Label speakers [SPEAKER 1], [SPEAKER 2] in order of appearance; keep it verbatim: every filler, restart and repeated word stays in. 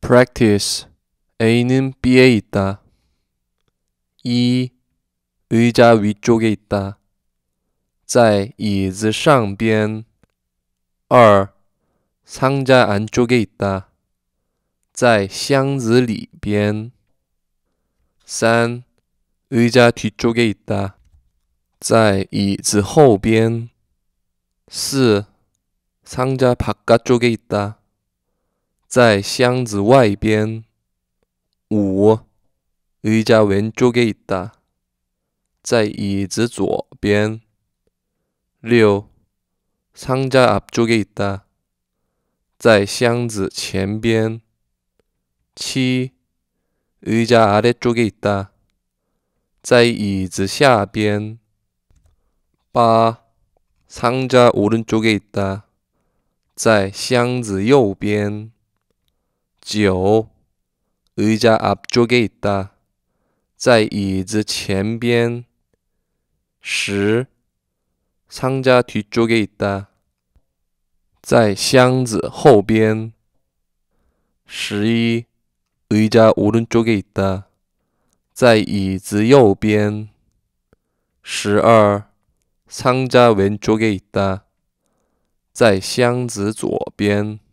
[SPEAKER 1] Practice. A는 B에 있다. 이. 의자 위쪽에 있다. 在椅子上边. 이. 상자 안쪽에 있다. 在箱子里边. 삼. 의자 뒤쪽에 있다. 在椅子后边. 사. 상자 바깥쪽에 있다. 在箱子外边. 오. 의자 왼쪽에 있다. 在椅子左边. 육. 상자 앞쪽에 있다. 在箱子前边. 칠. 의자 아래쪽에 있다. 在椅子下边. 팔. 상자 오른쪽에 있다. 在箱子右边. 구. 의자 앞쪽에 있다. 在椅子前边. 십. 상자 뒤쪽에 있다. 在箱子后边. 십일. 의자 오른쪽에 있다. 在椅子右边. 십이. 상자 왼쪽에 있다. 在箱子左边.